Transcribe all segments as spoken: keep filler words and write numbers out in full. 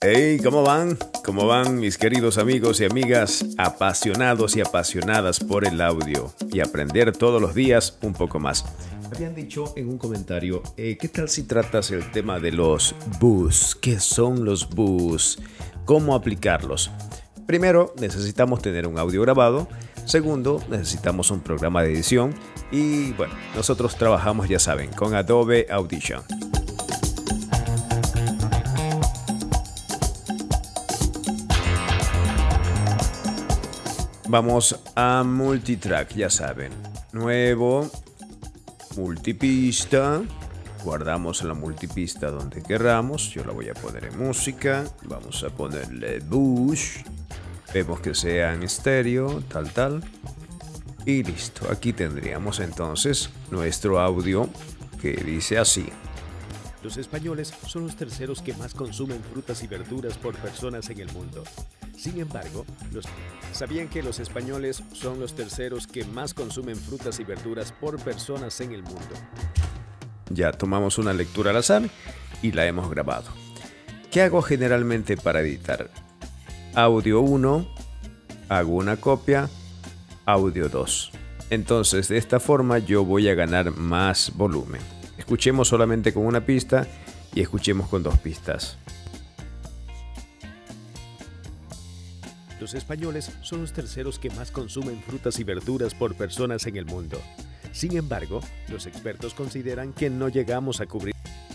Hey, ¿cómo van? ¿Cómo van mis queridos amigos y amigas apasionados y apasionadas por el audio y aprender todos los días un poco más? Habían dicho en un comentario, eh, ¿qué tal si tratas el tema de los bus? ¿Qué son los bus? ¿Cómo aplicarlos? Primero, necesitamos tener un audio grabado. Segundo, necesitamos un programa de edición. Y bueno, nosotros trabajamos, ya saben, con Adobe Audition. Vamos a multitrack, ya saben. Nuevo, multipista. Guardamos la multipista donde queramos. Yo la voy a poner en música. Vamos a ponerle bus. Vemos que sea en estéreo, tal, tal. Y listo. Aquí tendríamos entonces nuestro audio que dice así. Los españoles son los terceros que más consumen frutas y verduras por personas en el mundo. Sin embargo, los... ¿sabían que los españoles son los terceros que más consumen frutas y verduras por personas en el mundo? Ya tomamos una lectura al azar y la hemos grabado. ¿Qué hago generalmente para editar? Audio uno, hago una copia, audio dos. Entonces, de esta forma yo voy a ganar más volumen. Escuchemos solamente con una pista y escuchemos con dos pistas. Los españoles son los terceros que más consumen frutas y verduras por personas en el mundo. Sin embargo, los expertos consideran que no llegamos a cubrir.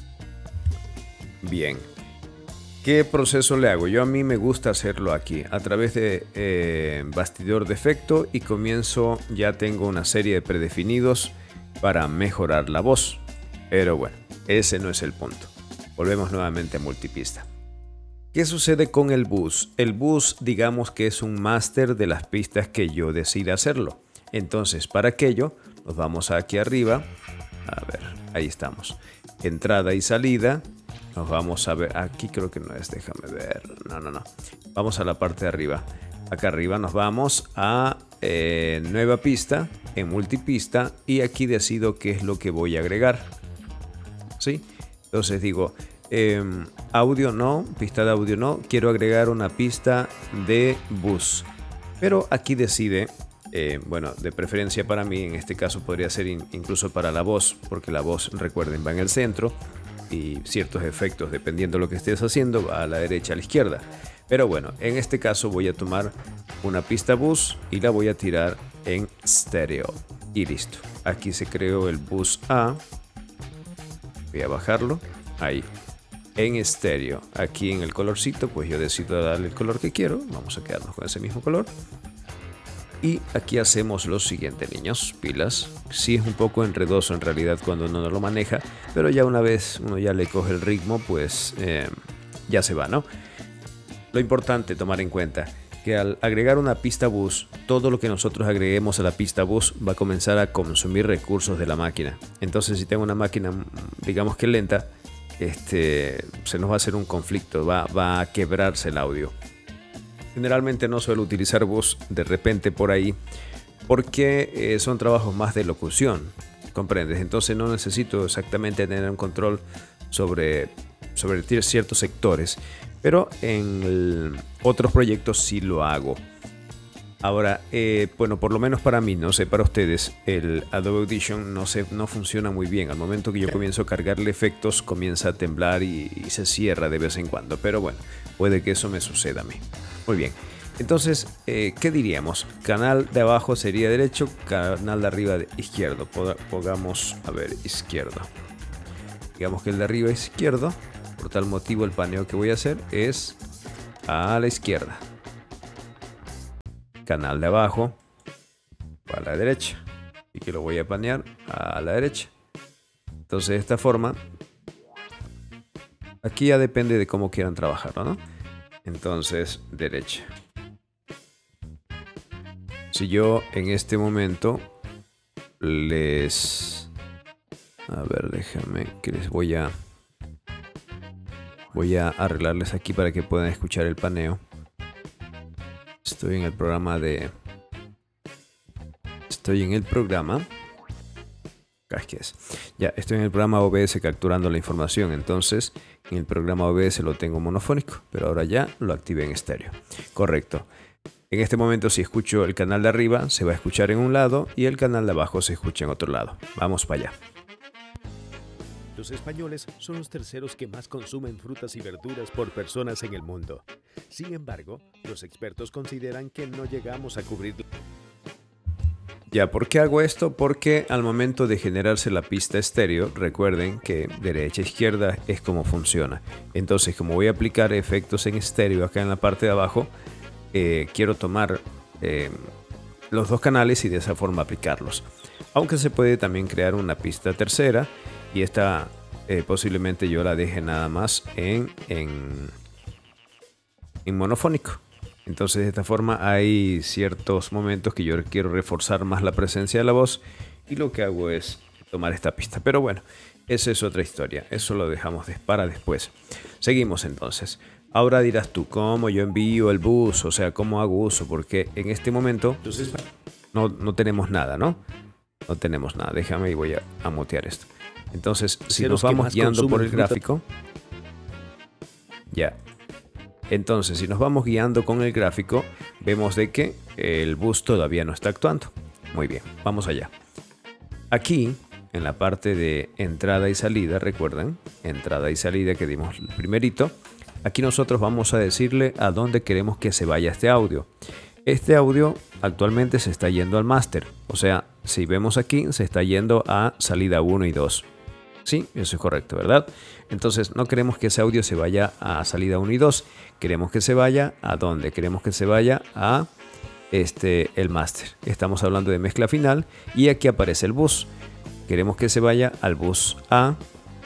Bien. ¿Qué proceso le hago? Yo a mí me gusta hacerlo aquí, a través de eh, bastidor de efecto, y comienzo, ya tengo una serie de predefinidos para mejorar la voz. Pero bueno, ese no es el punto. Volvemos nuevamente a multipista. ¿Qué sucede con el bus? El bus, digamos que es un máster de las pistas que yo decida hacerlo. Entonces, para aquello, nos vamos aquí arriba. A ver, ahí estamos. Entrada y salida. Nos vamos a ver. Aquí creo que no es, déjame ver. No, no, no. Vamos a la parte de arriba. Acá arriba nos vamos a eh, nueva pista, en multipista. Y aquí decido qué es lo que voy a agregar. ¿Sí? Entonces digo... Eh, audio no, pista de audio no, quiero agregar una pista de bus, pero aquí decide, eh, bueno, de preferencia para mí, en este caso podría ser in, incluso para la voz, porque la voz, recuerden, va en el centro y ciertos efectos, dependiendo de lo que estés haciendo, va a la derecha, a la izquierda. Pero bueno, en este caso voy a tomar una pista bus y la voy a tirar en estéreo y listo. Aquí se creó el bus A, voy a bajarlo, ahí. En estéreo, aquí en el colorcito, pues yo decido darle el color que quiero. Vamos a quedarnos con ese mismo color. Y aquí hacemos lo siguiente, niños, pilas. Sí es un poco enredoso en realidad cuando uno no lo maneja, pero ya una vez uno ya le coge el ritmo, pues eh, ya se va, ¿no? Lo importante tomar en cuenta que al agregar una pista bus, todo lo que nosotros agreguemos a la pista bus va a comenzar a consumir recursos de la máquina. Entonces, si tengo una máquina, digamos que lenta, Este, se nos va a hacer un conflicto, va, va a quebrarse el audio. Generalmente no suelo utilizar voz de repente por ahí porque eh, son trabajos más de locución, ¿comprendes? Entonces no necesito exactamente tener un control sobre, sobre ciertos sectores, pero en el, otros proyectos sí lo hago. Ahora, eh, bueno, por lo menos para mí, no sé, para ustedes, el Adobe Audition no, se, no funciona muy bien. Al momento que yo comienzo a cargarle efectos, comienza a temblar y, y se cierra de vez en cuando. Pero bueno, puede que eso me suceda a mí. Muy bien. Entonces, eh, ¿qué diríamos? Canal de abajo sería derecho, canal de arriba de izquierdo. Pongamos, a ver, izquierdo. Digamos que el de arriba es izquierdo. Por tal motivo, el paneo que voy a hacer es a la izquierda. Canal de abajo a la derecha y que lo voy a panear a la derecha. Entonces, de esta forma, aquí ya depende de cómo quieran trabajarlo, ¿no? Entonces, derecha. Si yo en este momento les, a ver, déjame que les voy a voy a arreglarles aquí para que puedan escuchar el paneo. Estoy en el programa de... Estoy en el programa Así es. Ya, estoy en el programa O B S capturando la información, entonces en el programa O B S lo tengo monofónico, pero ahora ya lo activé en estéreo. Correcto. En este momento, si escucho el canal de arriba, se va a escuchar en un lado y el canal de abajo se escucha en otro lado. Vamos para allá. Los españoles son los terceros que más consumen frutas y verduras por personas en el mundo. Sin embargo, los expertos consideran que no llegamos a cubrir. Ya, ¿por qué hago esto? Porque al momento de generarse la pista estéreo, recuerden que derecha-izquierda es como funciona. Entonces, como voy a aplicar efectos en estéreo acá en la parte de abajo, eh, quiero tomar eh, los dos canales y de esa forma aplicarlos. Aunque se puede también crear una pista tercera y esta eh, posiblemente yo la deje nada más en, en, en monofónico. Entonces de esta forma hay ciertos momentos que yo quiero reforzar más la presencia de la voz y lo que hago es tomar esta pista. Pero bueno, esa es otra historia, eso lo dejamos para después. Seguimos entonces. Ahora dirás tú, ¿cómo yo envío el bus? O sea, ¿cómo hago uso? Porque en este momento entonces, no, no tenemos nada, ¿no? No tenemos nada, déjame y voy a, a mutear esto. Entonces, si nos vamos guiando por el gráfico, ya. Entonces, si nos vamos guiando con el gráfico, vemos de que el bus todavía no está actuando. Muy bien, vamos allá. Aquí, en la parte de entrada y salida, recuerdan, entrada y salida que dimos el primerito, aquí nosotros vamos a decirle a dónde queremos que se vaya este audio. Este audio actualmente se está yendo al máster, o sea, si vemos aquí, se está yendo a salida uno y dos. Sí, eso es correcto, ¿verdad? Entonces no queremos que ese audio se vaya a salida uno y dos. Queremos que se vaya ¿a dónde? Queremos que se vaya a este, el máster. Estamos hablando de mezcla final y aquí aparece el bus. Queremos que se vaya al bus A.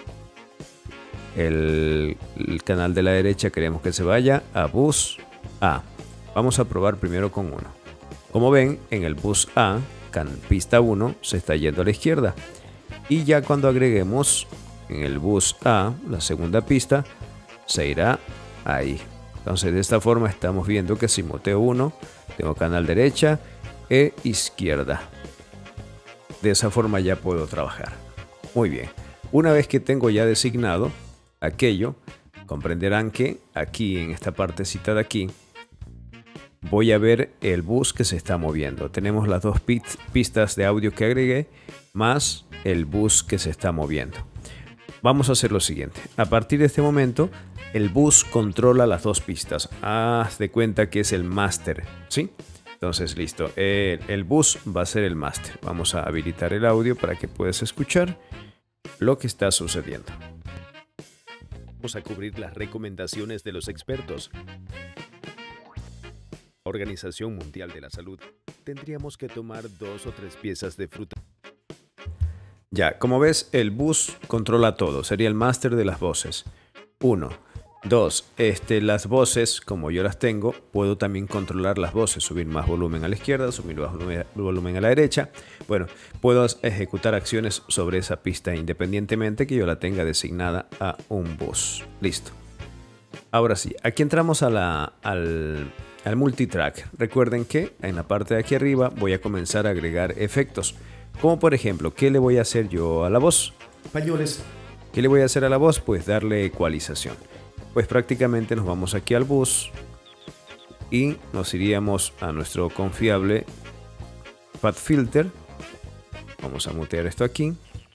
El, el canal de la derecha queremos que se vaya a bus A. Vamos a probar primero con uno. Como ven, en el bus A, pista uno, se está yendo a la izquierda. Y ya cuando agreguemos en el bus A, la segunda pista, se irá ahí. Entonces de esta forma estamos viendo que si muteo uno, tengo canal derecha e izquierda. De esa forma ya puedo trabajar. Muy bien. Una vez que tengo ya designado aquello, comprenderán que aquí en esta partecita de aquí, voy a ver el bus que se está moviendo. Tenemos las dos pistas de audio que agregué, más el bus que se está moviendo. Vamos a hacer lo siguiente. A partir de este momento, el bus controla las dos pistas. Haz de cuenta que es el máster, ¿sí? Entonces, listo. El, el bus va a ser el máster. Vamos a habilitar el audio para que puedas escuchar lo que está sucediendo. Vamos a cubrir las recomendaciones de los expertos. Organización Mundial de la Salud. Tendríamos que tomar dos o tres piezas de fruta. Ya, como ves, el bus controla todo. Sería el máster de las voces. Uno. Dos. Este, las voces, como yo las tengo, puedo también controlar las voces. Subir más volumen a la izquierda, subir más volumen a la derecha. Bueno, puedo ejecutar acciones sobre esa pista independientemente que yo la tenga designada a un bus. Listo. Ahora sí, aquí entramos a la, al, al multitrack. Recuerden que en la parte de aquí arriba voy a comenzar a agregar efectos. Como por ejemplo, ¿qué le voy a hacer yo a la voz? Españoles. ¿Qué le voy a hacer a la voz? Pues darle ecualización. Pues prácticamente nos vamos aquí al bus y nos iríamos a nuestro confiable Fat Filter. Vamos a mutear esto aquí.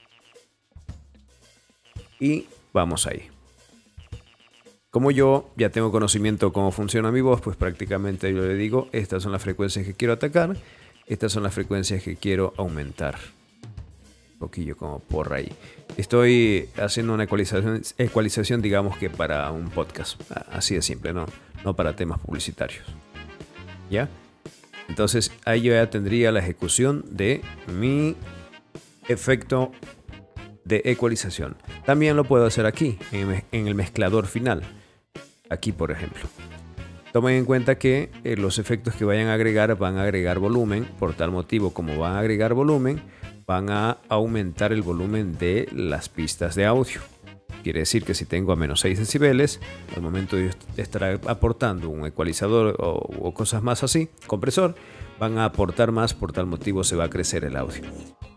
Y vamos ahí. Como yo ya tengo conocimiento de cómo funciona mi voz, pues prácticamente yo le digo, estas son las frecuencias que quiero atacar. Estas son las frecuencias que quiero aumentar. Un poquillo como por ahí. Estoy haciendo una ecualización, ecualización digamos que para un podcast. Así de simple, ¿no? No para temas publicitarios. ¿Ya? Entonces ahí yo ya tendría la ejecución de mi efecto de ecualización. También lo puedo hacer aquí, en, en el mezclador final. Aquí, por ejemplo. Tomen en cuenta que eh, los efectos que vayan a agregar van a agregar volumen. Por tal motivo, como van a agregar volumen, van a aumentar el volumen de las pistas de audio. Quiere decir que si tengo a menos seis decibeles, al momento de estar aportando un ecualizador o, o cosas más así, compresor, van a aportar más, por tal motivo se va a crecer el audio.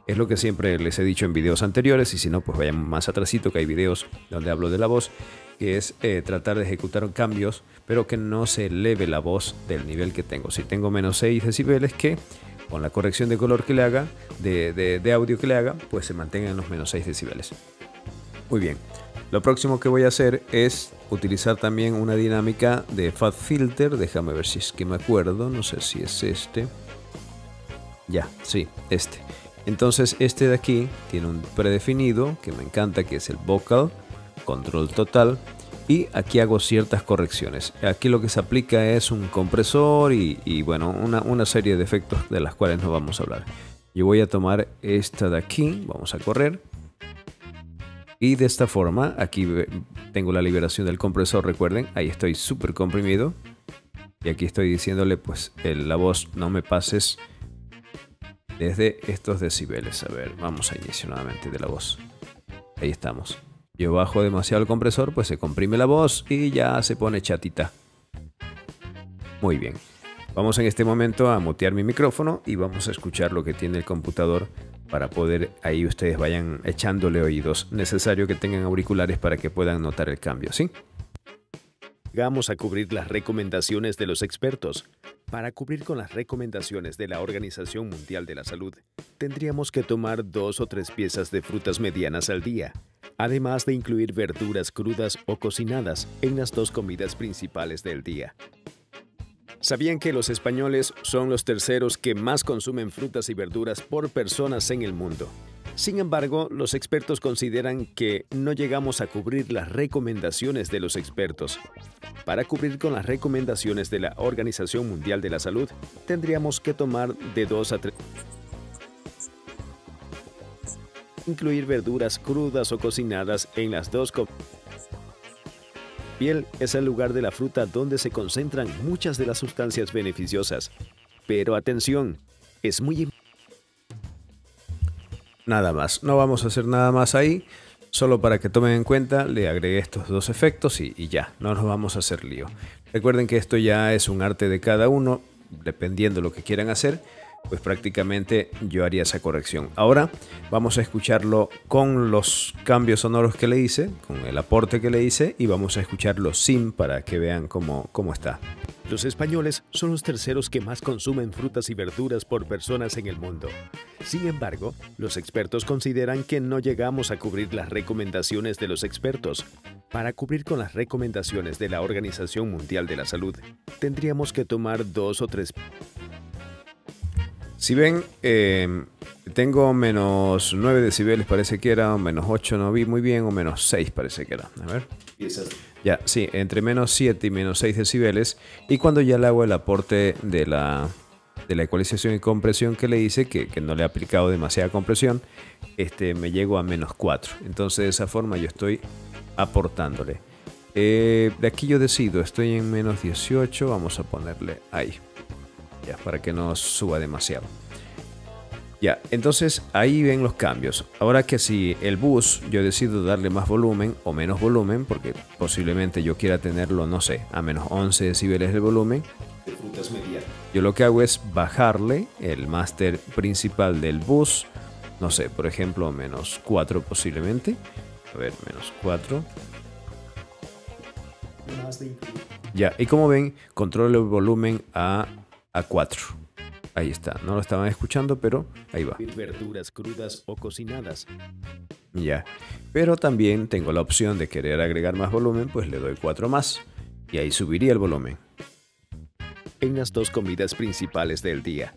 Es lo que siempre les he dicho en videos anteriores, y si no, pues vayan más atrasito, que hay videos donde hablo de la voz, que es eh, tratar de ejecutar cambios, pero que no se eleve la voz del nivel que tengo. Si tengo menos seis decibeles, que con la corrección de color que le haga, de, de, de audio que le haga, pues se mantengan en los menos seis decibeles. Muy bien. Lo próximo que voy a hacer es utilizar también una dinámica de Fat Filter. Déjame ver si es que me acuerdo. No sé si es este. Ya, sí, este. Entonces este de aquí tiene un predefinido que me encanta, que es el Vocal Control Total. Y aquí hago ciertas correcciones. Aquí lo que se aplica es un compresor y, y bueno, una, una serie de efectos de las cuales no vamos a hablar. Yo voy a tomar esta de aquí. Vamos a correr. Y de esta forma, aquí tengo la liberación del compresor, recuerden, ahí estoy súper comprimido. Y aquí estoy diciéndole, pues, el, la voz, no me pases desde estos decibeles. A ver, vamos a iniciar nuevamente de la voz. Ahí estamos. Yo bajo demasiado el compresor, pues se comprime la voz y ya se pone chatita. Muy bien. Vamos en este momento a mutear mi micrófono y vamos a escuchar lo que tiene el computador, para poder, ahí ustedes vayan echándole oídos. Necesario que tengan auriculares para que puedan notar el cambio, ¿sí? Vamos a cubrir las recomendaciones de los expertos. Para cubrir con las recomendaciones de la Organización Mundial de la Salud, tendríamos que tomar dos o tres piezas de frutas medianas al día, además de incluir verduras crudas o cocinadas en las dos comidas principales del día. ¿Sabían que los españoles son los terceros que más consumen frutas y verduras por personas en el mundo? Sin embargo, los expertos consideran que no llegamos a cubrir las recomendaciones de los expertos. Para cubrir con las recomendaciones de la Organización Mundial de la Salud, tendríamos que tomar de dos a tres. Incluir verduras crudas o cocinadas en las dos comidas. La piel es el lugar de la fruta donde se concentran muchas de las sustancias beneficiosas. Pero atención, es muy importante. Nada más, no vamos a hacer nada más ahí. Solo para que tomen en cuenta, le agregué estos dos efectos y, y ya, no nos vamos a hacer lío. Recuerden que esto ya es un arte de cada uno, dependiendo de lo que quieran hacer, pues prácticamente yo haría esa corrección. Ahora vamos a escucharlo con los cambios sonoros que le hice, con el aporte que le hice, y vamos a escucharlo sin, para que vean cómo, cómo está. Los españoles son los terceros que más consumen frutas y verduras por personas en el mundo. Sin embargo, los expertos consideran que no llegamos a cubrir las recomendaciones de los expertos. Para cubrir con las recomendaciones de la Organización Mundial de la Salud, tendríamos que tomar dos o tres. Si ven, eh, tengo menos nueve decibeles, parece que era, o menos ocho, no vi muy bien, o menos seis parece que era. A ver. Ya, sí, entre menos siete y menos seis decibeles. Y cuando ya le hago el aporte de la, de la ecualización y compresión que le hice, que, que no le he aplicado demasiada compresión, este, me llego a menos cuatro. Entonces de esa forma yo estoy aportándole. Eh, de aquí yo decido, estoy en menos dieciocho, vamos a ponerle ahí. Ya, para que no suba demasiado. Ya, entonces ahí ven los cambios. Ahora que si el bus yo decido darle más volumen o menos volumen, porque posiblemente yo quiera tenerlo, no sé, a menos once decibeles de volumen, De frutas medianas. yo lo que hago es bajarle el máster principal del bus, no sé, por ejemplo, menos cuatro posiblemente. A ver, menos cuatro. Ya, y como ven, controlo el volumen a, a cuatro. Ahí está, no lo estaban escuchando, pero ahí va. Verduras crudas o cocinadas. Ya, pero también tengo la opción de querer agregar más volumen, pues le doy cuatro más y ahí subiría el volumen. En las dos comidas principales del día.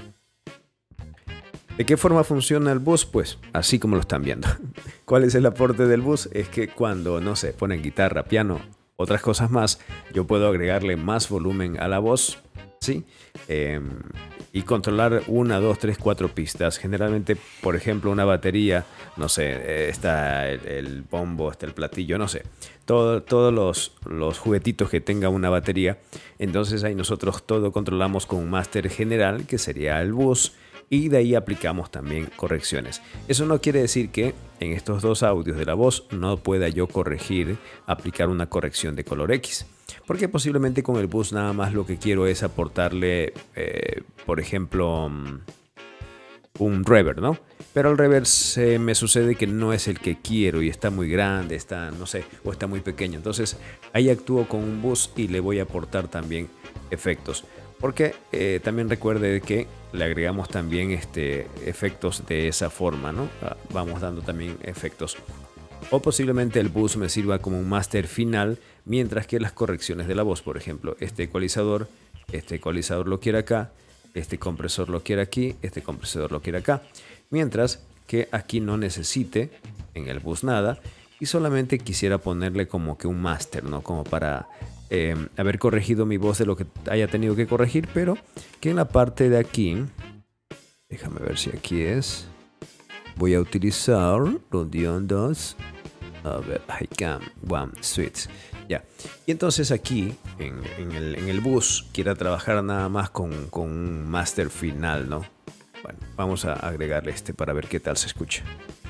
¿De qué forma funciona el bus? Pues así como lo están viendo. ¿Cuál es el aporte del bus? Es que cuando, no sé, ponen guitarra, piano, otras cosas más, yo puedo agregarle más volumen a la voz, ¿sí? Eh, y controlar una, dos, tres, cuatro pistas. Generalmente, por ejemplo, una batería, no sé, está el, el bombo, está el platillo, no sé. Todo, todos los, los juguetitos que tenga una batería. Entonces ahí nosotros todo controlamos con un máster general, que sería el bus. Y de ahí aplicamos también correcciones. Eso no quiere decir que en estos dos audios de la voz no pueda yo corregir, aplicar una corrección de color X. Porque posiblemente con el bus nada más lo que quiero es aportarle, eh, por ejemplo, un reverb, ¿no? Pero el reverb se me sucede que no es el que quiero y está muy grande, está, no sé, o está muy pequeño. Entonces ahí actúo con un bus y le voy a aportar también efectos. Porque eh, también recuerde que le agregamos también este, efectos de esa forma, ¿no? Vamos dando también efectos. O posiblemente el bus me sirva como un máster final, mientras que las correcciones de la voz, por ejemplo, este ecualizador, este ecualizador lo quiere acá, este compresor lo quiere aquí, este compresor lo quiere acá. Mientras que aquí no necesite en el bus nada y solamente quisiera ponerle como que un máster, ¿no? Como para eh, haber corregido mi voz de lo que haya tenido que corregir, pero que en la parte de aquí, déjame ver si aquí es, voy a utilizar los diondos, a ver, I can one switch, ya. Y entonces aquí en, en, el, en el bus quiera trabajar nada más con, con un máster final, ¿no? Bueno, vamos a agregarle este para ver qué tal se escucha.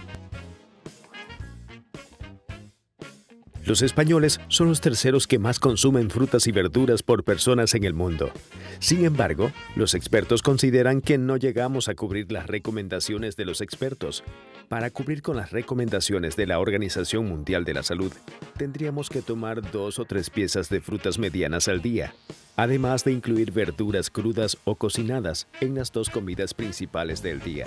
Los españoles son los terceros que más consumen frutas y verduras por personas en el mundo. Sin embargo, los expertos consideran que no llegamos a cubrir las recomendaciones de los expertos. Para cubrir con las recomendaciones de la Organización Mundial de la Salud, tendríamos que tomar dos o tres piezas de frutas medianas al día, además de incluir verduras crudas o cocinadas en las dos comidas principales del día.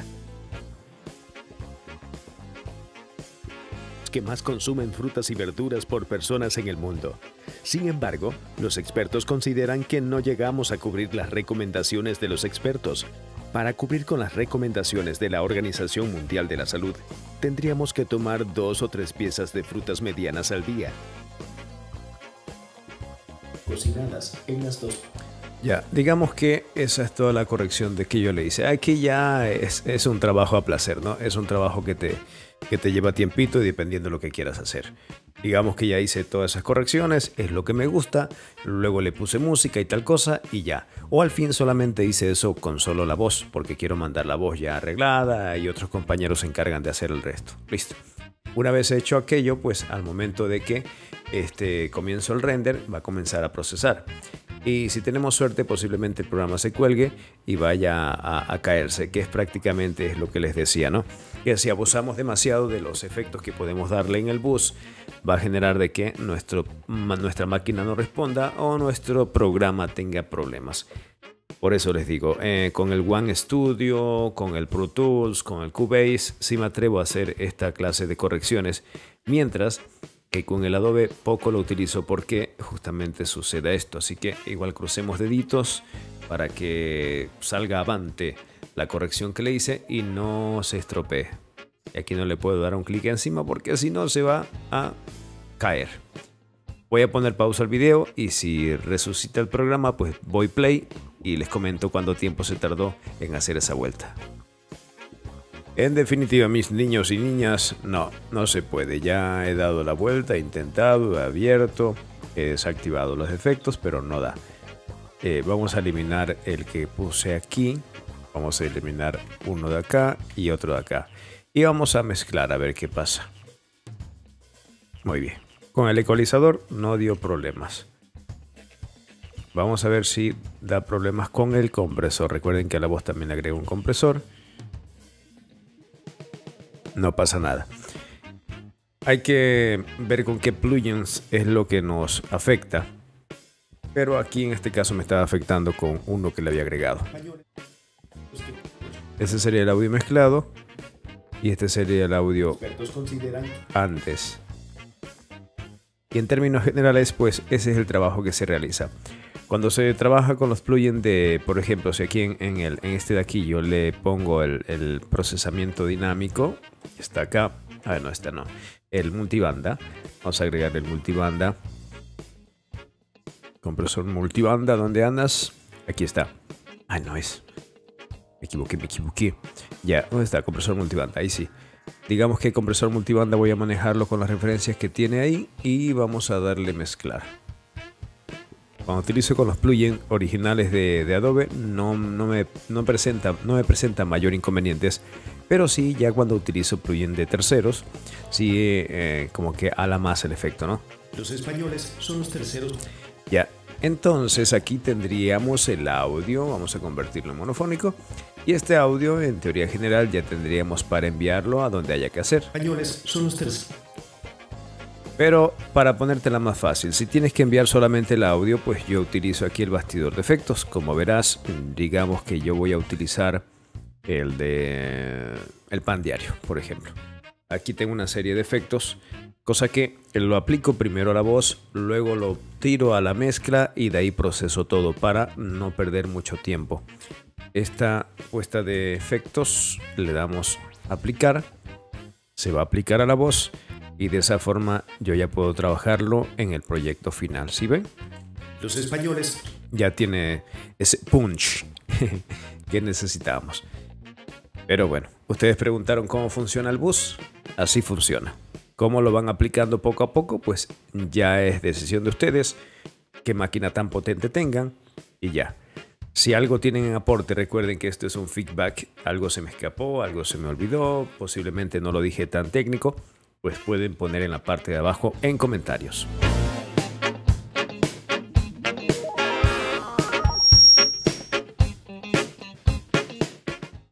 Que más consumen frutas y verduras por personas en el mundo. Sin embargo, los expertos consideran que no llegamos a cubrir las recomendaciones de los expertos. Para cubrir con las recomendaciones de la Organización Mundial de la Salud, tendríamos que tomar dos o tres piezas de frutas medianas al día, cocinadas en las dos. Ya, digamos que esa es toda la corrección de que yo le hice. Aquí ya es, es un trabajo a placer, ¿no? Es un trabajo que te, que te lleva tiempito y dependiendo de lo que quieras hacer. Digamos que ya hice todas esas correcciones, es lo que me gusta, luego le puse música y tal cosa y ya. O al fin solamente hice eso con solo la voz, porque quiero mandar la voz ya arreglada y otros compañeros se encargan de hacer el resto. Listo. Una vez hecho aquello, pues al momento de que este, comienzo el render, va a comenzar a procesar. Y si tenemos suerte, posiblemente el programa se cuelgue y vaya a, a caerse, que es prácticamente es lo que les decía, ¿no? Que si abusamos demasiado de los efectos que podemos darle en el bus, va a generar de que nuestro, nuestra máquina no responda o nuestro programa tenga problemas. Por eso les digo, eh, con el One Studio, con el Pro Tools, con el Cubase, sí me atrevo a hacer esta clase de correcciones, mientras que con el Adobe poco lo utilizo porque justamente suceda esto. Así que igual crucemos deditos para que salga avante la corrección que le hice y no se estropee. Y aquí no le puedo dar un clic encima porque si no se va a caer. Voy a poner pausa al video y si resucita el programa, pues voy play y les comento cuánto tiempo se tardó en hacer esa vuelta. En definitiva, mis niños y niñas, no, no se puede. Ya he dado la vuelta, he intentado, he abierto, he desactivado los efectos, pero no da. Eh, vamos a eliminar el que puse aquí. Vamos a eliminar uno de acá y otro de acá. Y vamos a mezclar a ver qué pasa. Muy bien. Con el ecualizador no dio problemas. Vamos a ver si da problemas con el compresor. Recuerden que a la voz también le agrego un compresor. No pasa nada. Hay que ver con qué plugins es lo que nos afecta. Pero aquí en este caso me estaba afectando con uno que le había agregado. Ese sería el audio mezclado. Y este sería el audio antes. Y en términos generales, pues ese es el trabajo que se realiza. Cuando se trabaja con los plugins de, por ejemplo, si aquí en, en, el, en este de aquí yo le pongo el, el procesamiento dinámico, está acá, a ver, no, está no, el multibanda, vamos a agregar el multibanda, compresor multibanda, ¿dónde andas? Aquí está, ah, no es, me equivoqué, me equivoqué, ya, ¿dónde está? Compresor multibanda, ahí sí. Digamos que compresor multibanda voy a manejarlo con las referencias que tiene ahí y vamos a darle mezclar. Cuando utilizo con los plugins originales de, de Adobe no, no, me, no, presenta, no me presenta mayor inconvenientes, pero sí ya cuando utilizo plugins de terceros, sí eh, como que ala más el efecto, ¿no? Los españoles son los terceros. Ya, entonces aquí tendríamos el audio, vamos a convertirlo en monofónico Y este audio, en teoría general, ya tendríamos para enviarlo a donde haya que hacer. Españoles son los terceros. Pero para ponértela más fácil, si tienes que enviar solamente el audio, pues yo utilizo aquí el bastidor de efectos. Como verás, digamos que yo voy a utilizar el de el pan diario, por ejemplo. Aquí tengo una serie de efectos, cosa que lo aplico primero a la voz, luego lo tiro a la mezcla y de ahí proceso todo para no perder mucho tiempo. Esta puesta de efectos le damos a aplicar, se va a aplicar a la voz y de esa forma yo ya puedo trabajarlo en el proyecto final. ¿Sí ven? Los españoles Ya tiene ese punch que necesitábamos. Pero bueno, ustedes preguntaron cómo funciona el bus. Así funciona. ¿Cómo lo van aplicando poco a poco? Pues ya es decisión de ustedes qué máquina tan potente tengan y ya. Si algo tienen en aporte, recuerden que esto es un feedback. Algo se me escapó, algo se me olvidó, posiblemente no lo dije tan técnico, pues pueden poner en la parte de abajo en comentarios.